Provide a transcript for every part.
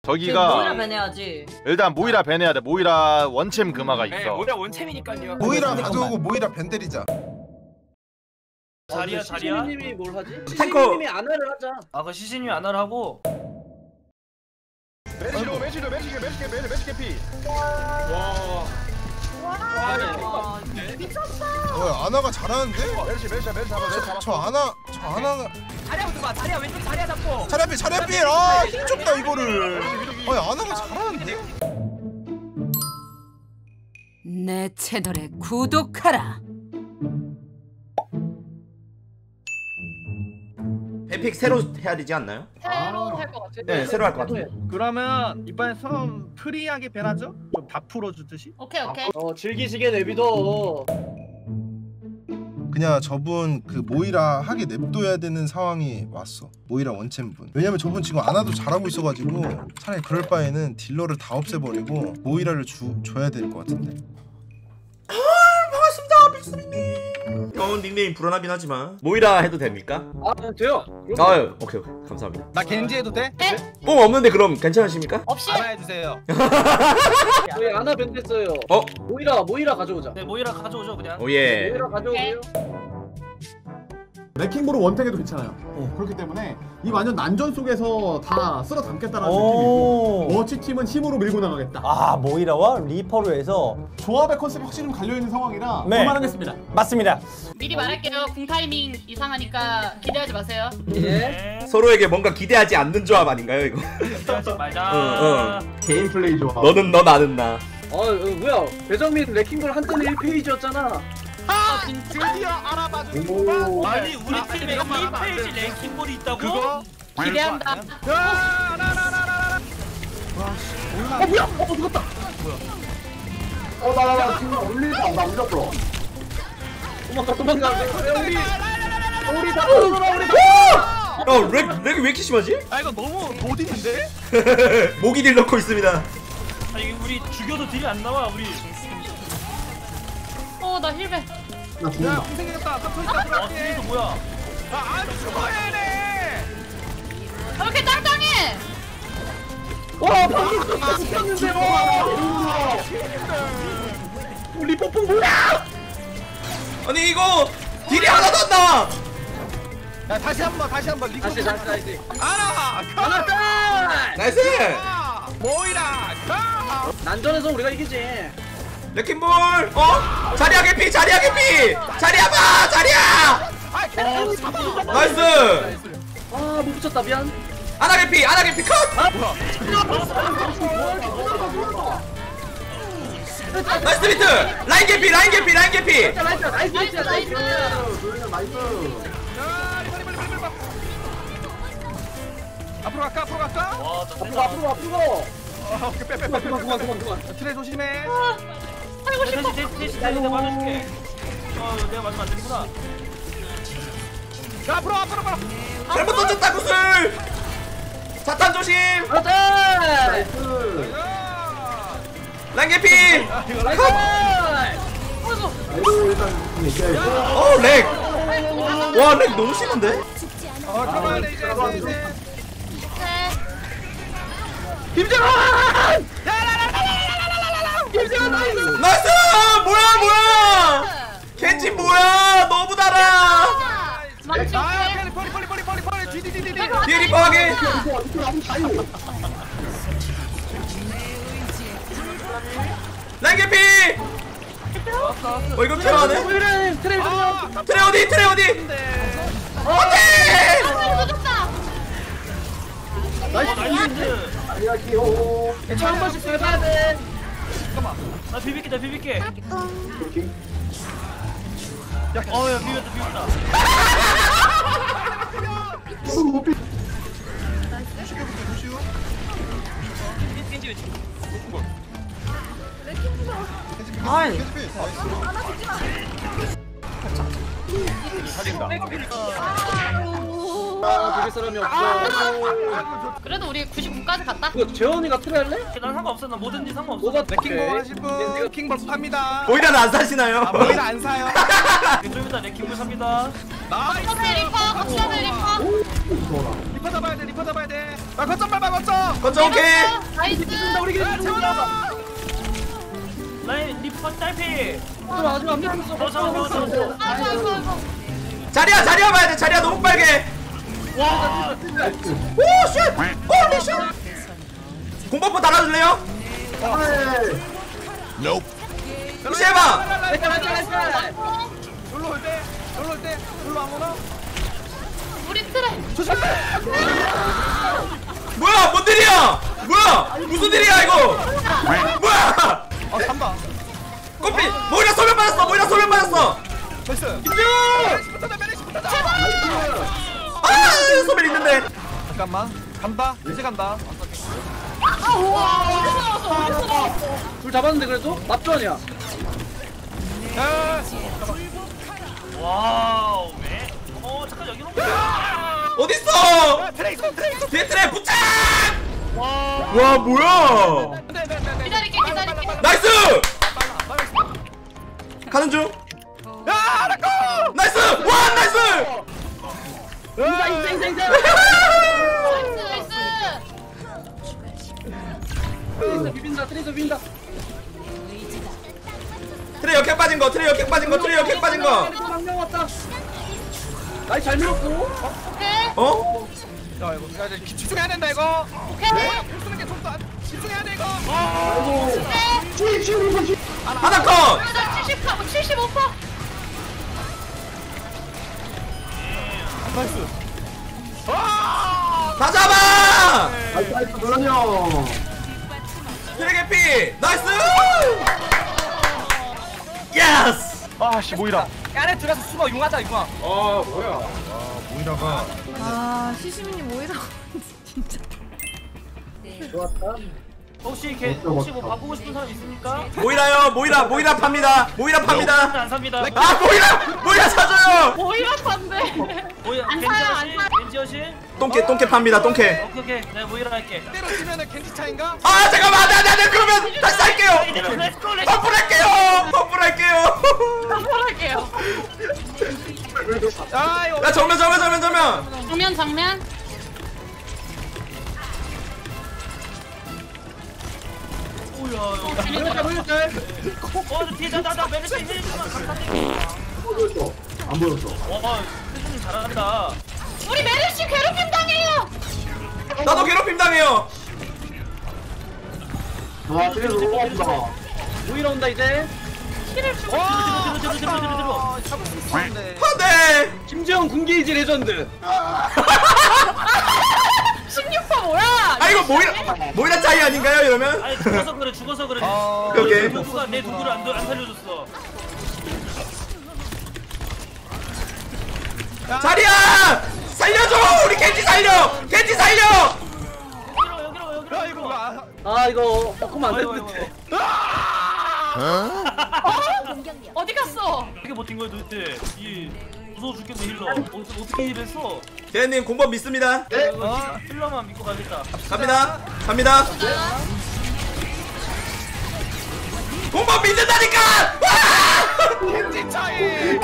저기가 모이라 배내야지. 일단 모이라 배내야 돼. 모이라 원챔 금화가 네, 있어. 모이라 원챔이니까요. 모이라 가져오고 모이라 밴데리자. 자리야. 시시님이 뭘 하지? 탱커. 시시님이 안화를 하자. 아, 그 시신이 안하를 하고. 매시 개피. 아나가 잘하는데? 매시 잡아. 저 아나가 자리야부터 봐. 자리야 왼쪽 자리야 잡고. 차례 앞에 아 힘줬다 이거를. 아니 아나가 잘하는데? 내 채널에 구독하라. 에픽 새로 해야 되지 않나요? 새로 할 것 같아. 네, 새로 할 것 같아요. 그러면 이번에 좀 프리하게 배나죠? 좀 다 풀어주듯이? 오케이. 즐기시게 내비둬. 그냥 저분 그 모이라 하게 냅둬야 되는 상황이 왔어. 모이라 원챔분. 왜냐면 저분 지금 아나도 잘하고 있어가지고 차라리 그럴 바에는 딜러를 다 없애버리고 모이라를 줘야 될 것 같은데. 반갑습니다, 빅스미님. 닉네임 불안하긴 하지만 모이라 해도 됩니까? 아 돼요. 아유, 오케이 감사합니다. 나 겐지 해도 돼? 뽕 없는데 그럼 괜찮으십니까? 없이. 알아해주세요. 저희 안화 밴드했어요. 모이라 가져오자. 네, 모이라 가져오죠 그냥. 오예. 모이라 가져오고요. 레킹볼은 원탱에도 괜찮아요. 그렇기 때문에 이 완전 난전 속에서 다 쓸어 담겠다라는 느낌이고 워치팀은 힘으로 밀고 나가겠다. 아, 모이라와 리퍼로 해서 조합의 컨셉이 확실히 좀 갈려있는 상황이라 네. 그만하겠습니다. 맞습니다. 미리 말할게요. 궁 타이밍 이상하니까 기대하지 마세요. 예. 서로에게 뭔가 기대하지 않는 조합 아닌가요 이거? 기대하지 말자. 개인 플레이 조합. 너는 너 나는 나. 뭐야? 배정민 레킹볼 한때는 1페이지였잖아. 드디어 알아봐주는구만. 아니 우리 팀에 1페이지 랭킹볼이 있다고? 그거? 기대한다. 나 지금 울리다. 나 울렸어. 도망가. 렉이 왜 이렇게 심하지? 아, 이거 너무 도딘인데? 모기딜 넣고 있습니다. 아니 우리 죽여도 딜이 안 나와 우리. 나 힐베. 나 죽는다. 야, 고생했다. 아까 터있다 아, 들어갈게. 뒤에서 뭐야? 안 죽어야 돼! 왜 이렇게 짱짱해? 와 방금 붙었는데 와. 우리 뽀뽕 뭐야? 아니 이거 딜이 하나도 안 나와. 야, 다시 한번 리콜. 다시. 알아! 짠! 나이스. 모이라! 가! 난전에서 우리가 이기지. 레킹볼. 자리야 개피. 자리야 봐. 자리야. 나이스. 못 붙였다 미안. 아나 개피 컷. 나이스 비트. 라인 개피. 나이스. 앞으로 갈까? 와, 저 앞으로. 오케이, 빼. 그만. 트레 조심해. 살고 싶어. 대신 내가 맞아줄게. 내가 맞으면 안 되는구나. 자, 앞으로. 잘못 던졌다 구슬. 자탄 조심. 나이스. 라인 개피. 렉. 와, 렉 너무 심한데? 들어가야 돼 이제. 김정환! 나이스! 뭐야! 켄지 뭐야! 너무 달아! 망치. 펄. 디디디디. 뒤에 리퍼 하게! 라인 개피! 이거 필요하네? 트레 어디? 어디! 나이스. 한 번씩 해봐야 돼. 잠깐만. 나 비빌게. 야, 비볐다. 겐지 왜 지금? 아이. 살린다. 비빌 사람이 없어. 그래도 우리 99까지 갔다. 이거 재원이가 트레할래? 난 상관없어. 나 뭐든지 상관없어. 뭐가 레킹볼 하실 분 레킹볼 팝니다. 모이라는 안 사시나요? 모이라 안 사요. 좀 레킹볼 삽니다. 나이스. 확실히 리퍼, 확실히 리퍼. 리퍼 잡아야 돼. 리퍼 잡아야 돼. 아 거점 밟아 거점. 거점 오케이. 나이스. 우리 기준 재원아. 라인 리퍼 딸피. 아직 안 됐어. 아이고, 아이고, 아이고. 자리야 봐야 돼. 자리야 너무 빨개. 오 쉣. 홀리 쉣. 공버프 달아줄래요? 무시해봐. 놀러 올 때. 놀러 올 때. 놀러 안 오나? 우리 트레. 뭐야 뭔 일이야? 뭐야 무슨 일이야 이거? 뭐야? 아 산다. 꽃피 모이라 소면 받았어. 모이라 소면 받았어. 됐어. 아 소면 있는데. 잠깐만. 간다. 이제 간다. 둘 잡았는데 그래도 납조아니야. 와우 왜? 잠깐 여기로. 어딨어? 트레이서. 뒤에 트랩 부착! 와 뭐야? 기다릴게, 기다릴게. 나이스! 가는 중. 야 라코. 나이스! 와 나이스! 나이스, 나이스. 트레이서 비빈다. 트레이서 비빈다. 트레 역행 빠진 거. 트레 역행 빠진 거. 트레 역행 빠진 거. 한명 왔다. 나이 잘 밀었고. 오케이, 어? 야 이거 야, 이제 집중해야 된다 이거. 오케이. 쓰는 게 좀더 집중해야 돼 이거. 하나 컷! 나 75%. 나이스. 다 잡아! 나이스 노란형. 트레 개피! 나이스! 예스! 아씨 모이라. 안에 들어가서 숨어 용하자 이거. 모이라가 아 시시민님 뭐이라고 진짜. 좋았다. 혹시 뭐 바꾸고 싶은 사람 있습니까? 모이라요. 모이라 팝니다. 모이라 팝니다. 안 삽니다. 아 모이라 사줘요. 모이라 판데. 모이라 안 사요, 안 겐지어신? 사요. 겐지어신? 똥개 팝니다. 똥개. 오케이 내가 모이라 할게. 때로 치면은 캔디 차인가? 아 잠깐만. 네 그러면 다시 할게요. 이대로 렛츠고 펌플할게요. 펌플할게요. 한번할게요. 아 이거 야 정면. 정면, 정면. 오야 뒤에 나 메르시 힐좀 감사드립니다. 안 보였어. 와 힐좀 잘한다. 우리 메르시 괴롭힘 당해요. 나도 괴롭힘 당해요. 아 트레이서 너무 아프다. 모이라 온다 이제. 키를 주고. 들어. 잡을 수 있었는데. 안돼. 김재원 군게이지 레전드. 16% 뭐야? 아 이거 모이라 차이 아닌가요 이러면? 아니 죽어서 그래. 오케이. 누가 내 누구를 안 살려줬어. 자리야 살려줘. 우리 겐지 살려. 여기로. 야 이거 아 이거 바꾸면 안 됐는데. 어디 갔어? 어떻게 버틴 거야 도대체? 이 무서워 죽겠네 힐러. 어떻게 힐했어? 대현님 공법 믿습니다. 힐러만 믿고 가겠다. 갑니다. 공법 믿는다니까. 캔디 차이.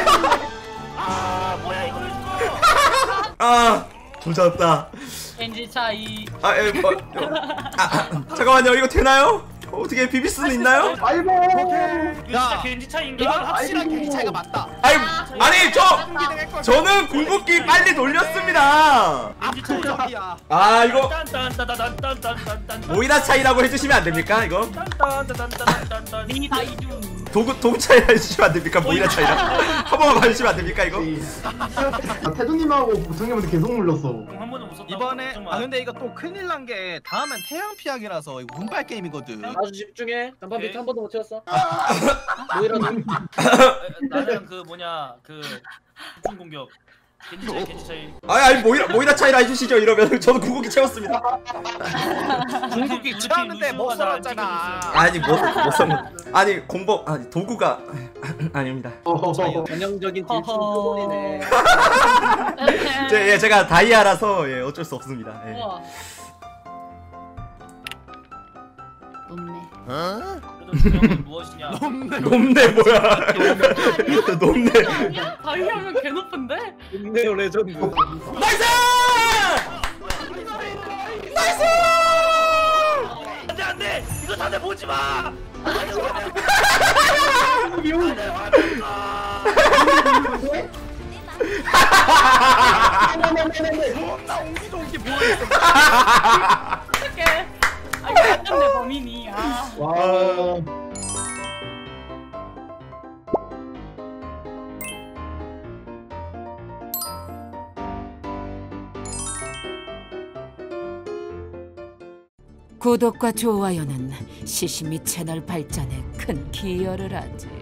아 뭐야 이걸 죽어? 아 조졌다. 겐지 차이. 잠깐만요. 이거 되나요? 어떻게 비빌 수는 있나요? 아이고. 이거 진짜 겐지 차이인가? 이건 확실한 캔디 차이가 맞다. 아니 저는 궁극기 빨리 돌렸습니다. 겐지 차이야. 아 이거 딴딴딴딴딴딴딴. 모이라 차이라고 해주시면 안 됩니까? 이거 딴딴딴딴딴딴. 도구 차이라 해주시면 안 됩니까? 모이라 차이라 한 번만 봐주시면 안 됩니까? 이거 태준님하고 부성님한테 계속 물렸어. 한 번도 못 썼다. 이번에 근데 이거 또 큰일 난 게 다음엔 태양 피하기라서 이거 운빨 게임이거든. 아주 집중해. 간판 오케이. 비트 한 번도 못 채웠어. 모이라 나는 그 뭐냐 그 집중 공격. 겐지 차이. 아니 모이라 차이라 해주시죠. 이러면 저도 궁극기 채웠습니다. 궁극기 채웠는데 못 살았잖아. 아니 못 썼는. 아니 공법 아니 도구가 아닙니다. 전형적인 딜충 표본이네. 제가 다이아라서 예, 어쩔 수 없습니다. 예. 우와. 높네. 그래도 무엇이냐? 높네 뭐야? 높네. 아니야? 다이아면 개 높은데? 인네오 레전드. 나이스! 나이스! 안돼 이거 다들 보지 마. 어떡해. 아 이거 맞췄네 범인이. 아. 와. 구독과 좋아요는 시시미 채널 발전에 큰 기여를 하지.